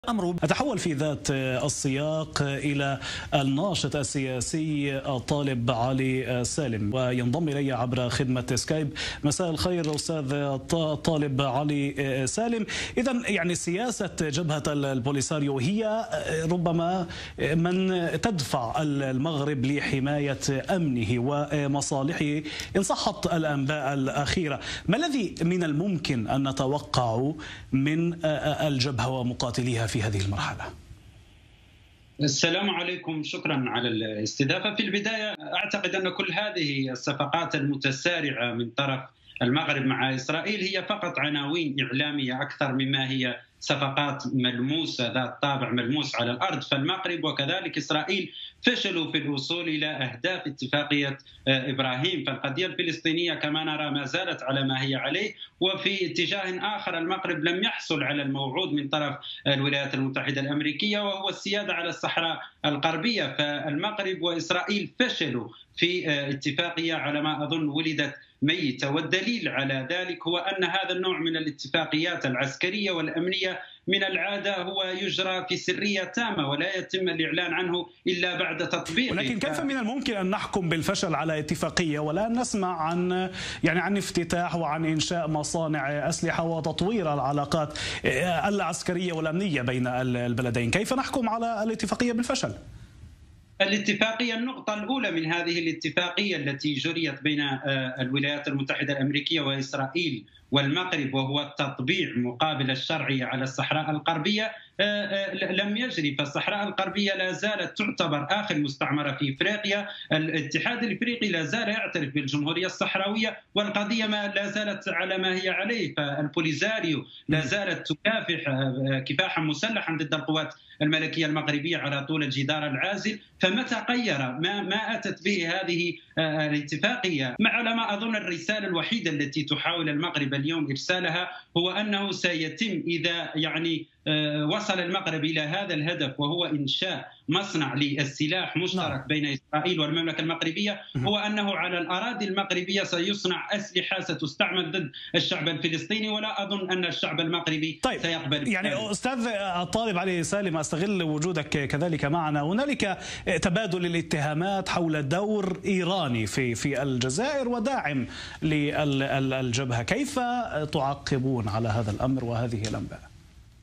الأمر أتحول في ذات السياق إلى الناشط السياسي الطالب علي سالم، وينضم إلي عبر خدمة سكايب. مساء الخير أستاذ الطالب علي سالم. إذن يعني سياسة جبهة البوليساريو هي ربما من تدفع المغرب لحماية أمنه ومصالحه إن صحت الأنباء الأخيرة. ما الذي من الممكن أن نتوقع من الجبهة ومقاتليها في هذه المرحلة؟ السلام عليكم، شكرا على الاستضافة. في البداية أعتقد أن كل هذه الصفقات المتسارعة من طرف المغرب مع إسرائيل هي فقط عناوين إعلامية أكثر مما هي صفقات ملموسة ذات طابع ملموس على الأرض. فالمغرب وكذلك إسرائيل فشلوا في الوصول إلى أهداف اتفاقية إبراهيم، فالقضية الفلسطينية كما نرى ما زالت على ما هي عليه. وفي اتجاه آخر المغرب لم يحصل على الموعود من طرف الولايات المتحدة الأمريكية وهو السيادة على الصحراء الغربية. فالمغرب وإسرائيل فشلوا في اتفاقية على ما أظن ولدت ميتة، والدليل على ذلك هو أن هذا النوع من الاتفاقيات العسكرية والأمنية من العادة هو يجرى في سرية تامة ولا يتم الإعلان عنه إلا بعد تطبيقه. ولكن كيف من الممكن أن نحكم بالفشل على اتفاقية ولا نسمع عن افتتاح وعن إنشاء مصانع أسلحة وتطوير العلاقات العسكرية والأمنية بين البلدين؟ كيف نحكم على الاتفاقية بالفشل؟ الاتفاقية النقطة الأولى من هذه الاتفاقية التي جريت بين الولايات المتحدة الأمريكية وإسرائيل والمغرب وهو التطبيع مقابل الشرعية على الصحراء الغربية لم يجري. فالصحراء الغربية لا زالت تعتبر آخر مستعمرة في إفريقيا. الاتحاد الإفريقي لا زال يعترف بالجمهورية الصحراوية والقضية لا زالت على ما هي عليه. فالبوليساريو لا زالت تكافح كفاحا مسلحا ضد القوات الملكية المغربية على طول الجدار العازل. فمتى غير ما أتت به هذه الاتفاقية؟ على ما أظن الرسالة الوحيدة التي تحاول المغرب اليوم إرسالها هو أنه سيتم إذا وصل المغرب إلى هذا الهدف وهو إنشاء مصنع للسلاح مشترك بين إسرائيل والمملكة المغربية، هو أنه على الأراضي المغربية سيصنع أسلحة ستستعمل ضد الشعب الفلسطيني، ولا أظن أن الشعب المغربي سيقبل. يعني أستاذ الطالب علي سالم، أستغل وجودك كذلك معنا. هنالك تبادل الاتهامات حول دور إيراني في الجزائر وداعم للجبهة، كيف تعقبون على هذا الأمر وهذه الأنباء؟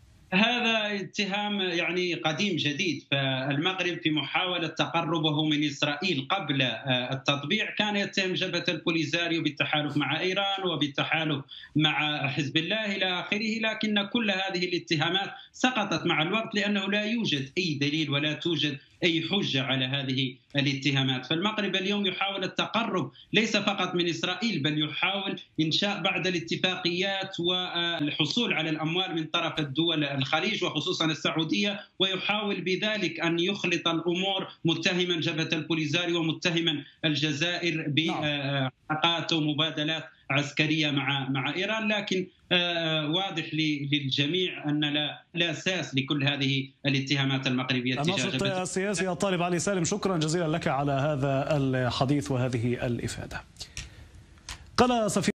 هذا اتهام قديم جديد. فالمغرب في محاولة تقربه من إسرائيل قبل التطبيع كان يتهم جبهة البوليساريو بالتحالف مع إيران وبالتحالف مع حزب الله إلى آخره، لكن كل هذه الاتهامات سقطت مع الوقت لأنه لا يوجد أي دليل ولا توجد أي حجة على هذه الاتهامات. فالمغرب اليوم يحاول التقرب ليس فقط من إسرائيل، بل يحاول إنشاء بعض الاتفاقيات والحصول على الأموال من طرف الدول الخليج وخصوصا السعودية، ويحاول بذلك أن يخلط الأمور متهما جبهة البوليساريو ومتهما الجزائر بعلاقات ومبادلات عسكرية مع إيران. لكن واضح للجميع أن لا أساس لكل هذه الاتهامات المغربية. الناشط السياسي الطالب علي سالم، شكرا جزيلا لك على هذا الحديث وهذه الإفادة. قال